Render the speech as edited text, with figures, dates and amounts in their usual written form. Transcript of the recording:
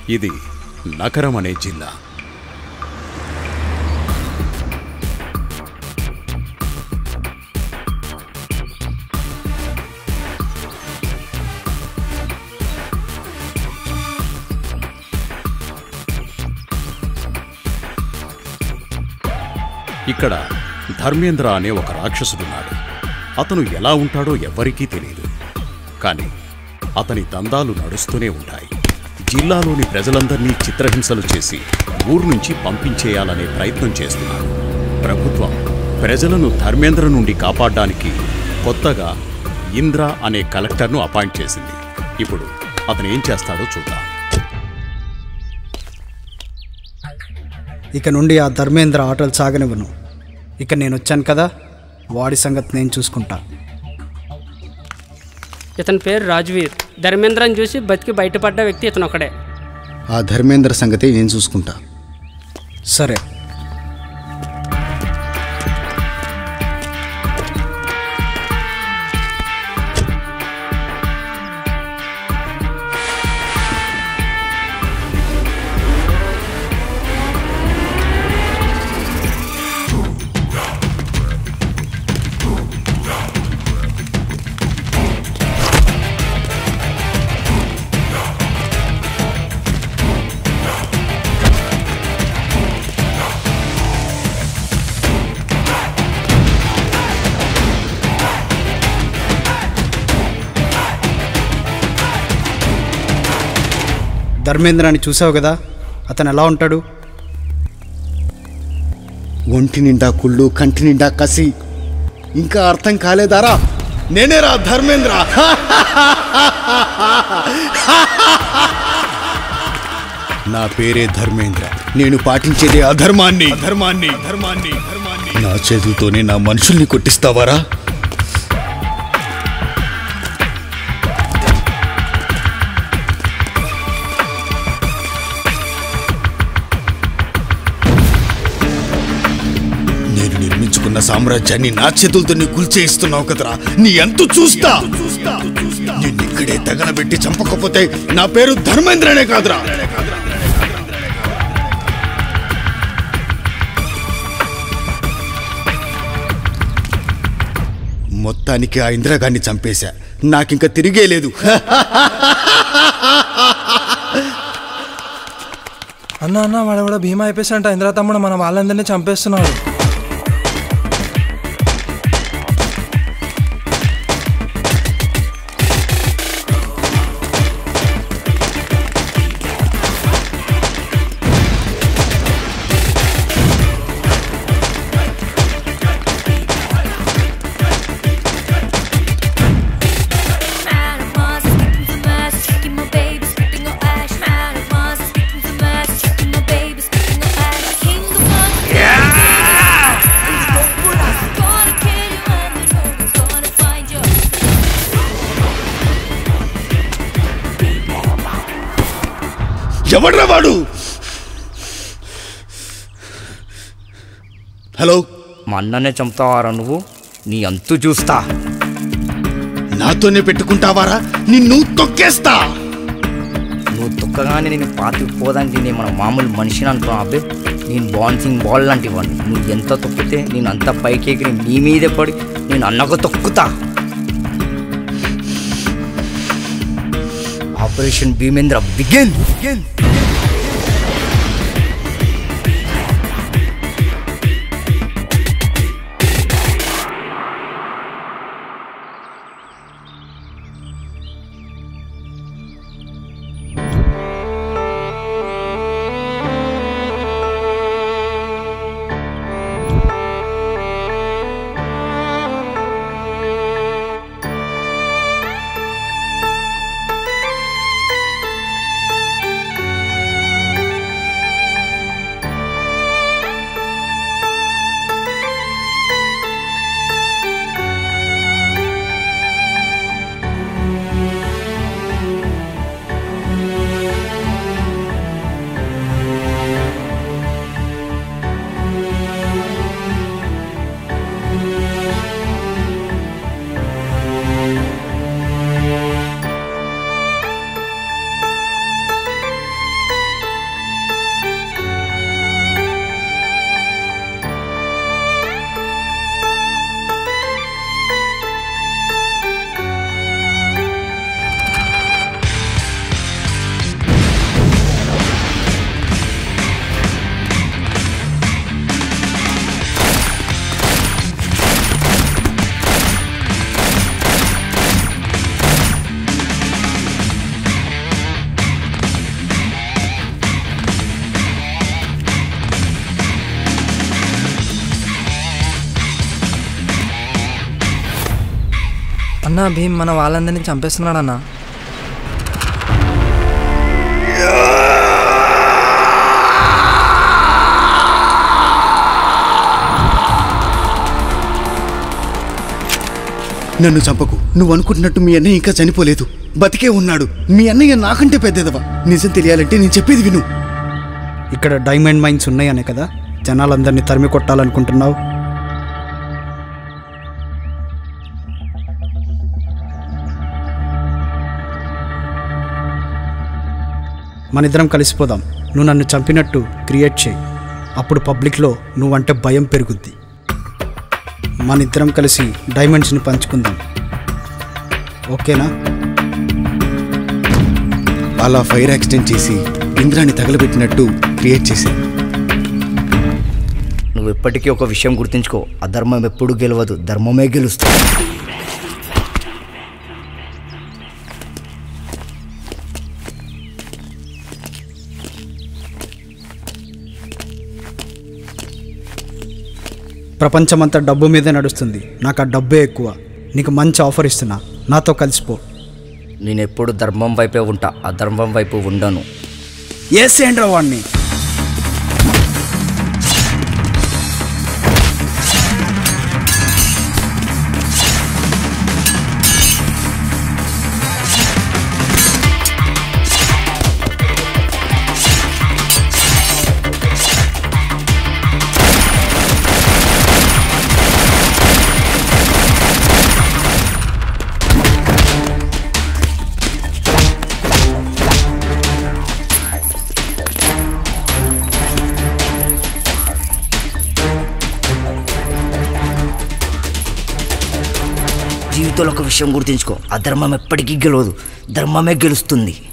ఇది నగరం అనే జిల్లా. ఇక్కడ ధర్మేంద్ర అనే ఒక రాక్షసుడున్నాడు. అతను ఎలా ఉంటాడో ఎవ్వరికీ తెలియదు. కానీ అతని దందాలు నడుస్తూనే ఉంటాయి. జిల్లాలోని ప్రజలందర్నీ చిత్రహింసలు చేసి ఊరు నుంచి పంపించేయాలనే ప్రయత్నం చేస్తున్నాడు. ప్రభుత్వం ప్రజలను ధర్మేంద్ర నుండి కాపాడడానికి కొత్తగా ఇంద్ర అనే కలెక్టర్ను అపాయింట్ చేసింది. ఇప్పుడు అతను ఏం చేస్తాడో చూద్దాం. ఇక నుండి ఆ ధర్మేంద్ర ఆటలు సాగనివ్వను. ఇక నేను వచ్చాను కదా, వాడి సంగతి నేను చూసుకుంటా. ఇతని పేరు రాజ్వీర్. ధర్మేంద్రని చూసి బతికి బయటపడ్డ వ్యక్తి ఇతను ఒకడే. ఆ ధర్మేంద్ర సంగతి నేను చూసుకుంటా. సరే. ధర్మేంద్రాన్ని చూసావు కదా, అతను ఎలా ఉంటాడు? ఒంటి నిండా కుళ్ళు, కంటి నిండా కసి. ఇంకా అర్థం కాలేదారా? నేనేరా ధర్మేంద్ర. నా పేరే ధర్మేంద్ర. నేను పాటించేది అధర్మాన్ని. నా చేతులతోనే నా మనుషుల్ని కొట్టిస్తావారా? నిర్మించుకున్న సామ్రాజ్యాన్ని నా చేతులతో నీ కూల్చేయిస్తున్నావు కదరా. నీ అంతు చూస్తా. నిన్నిక్కడే తగలబెట్టి చంపకపోతే నా పేరు ధర్మేంద్రనే కాదురా. మొత్తానికి ఆ ఇందిరాగాన్ని చంపేశా. నాకింక తిరిగే లేదు. అన్న వాడెవడ భీమా అయిపోయాడంట. ఇందిరా తమ్ముడు మన వాళ్ళందరినీ చంపేస్తున్నాడు. ఎవడ్రా వాడు? హలో, మా అన్ననే చంపుతావారా నువ్వు? నీ అంతు చూస్తా. నాతోనే పెట్టుకుంటావారా? నిన్ను తొక్కేస్తా. నువ్వు తొక్కగానే నేను పాతిపోదానికి నేను మన మామూలు మనిషిని అనుకో అబ్బే. నేను బౌన్సింగ్ బాల్ లాంటి వాడిని. నువ్వు ఎంత తొక్కితే నేను అంత పైకి ఎగిరి నీ మీదే పడి నేను అన్నకు తొక్కుతా. Operation భీమేంద్ర begin. అన్న భీమ్ మన వాళ్ళందరినీ చంపేస్తున్నాడు అన్న. నన్ను చంపకు. నువ్వు అనుకుంటున్నట్టు మీ అన్నయ్య ఇంకా చనిపోలేదు, బతికే ఉన్నాడు. మీ అన్నయ్య నాకంటే పెద్దదవా. నిజం తెలియాలంటే నేను చెప్పేది విను. ఇక్కడ డైమండ్ మైన్స్ ఉన్నాయనే కదా జనాలందరినీ తరిమి కొట్టాలనుకుంటున్నావు? మనిద్దరం కలిసిపోదాం. నువ్వు నన్ను చంపినట్టు క్రియేట్ చేయి. అప్పుడు పబ్లిక్లో నువ్వంటే భయం పెరుగుద్ది. మనిద్దరం కలిసి డైమండ్స్ని పంచుకుందాం, ఓకేనా? అలా ఫైర్ యాక్సిడెంట్ చేసి ఇంద్రాన్ని తగలబెట్టినట్టు క్రియేట్ చేశాను. నువ్వు ఎప్పటికీ ఒక విషయం గుర్తుంచుకో, అధర్మం ఎప్పుడు గెలవదు, ధర్మమే గెలుస్తుంది. ప్రపంచమంతా డబ్బు మీదే నడుస్తుంది, నాకు ఆ డబ్బే ఎక్కువ. నీకు మంచి ఆఫర్ ఇస్తున్నా, నాతో కలిసిపో. నేను ఎప్పుడు ధర్మం వైపే ఉంటా, అధర్మం వైపు ఉండను. ఏసేండ్రా వాడిని. జీవితంలో ఒక విషయం గుర్తుంచుకో, అధర్మం ఎప్పటికీ గెలవదు, ధర్మమే గెలుస్తుంది.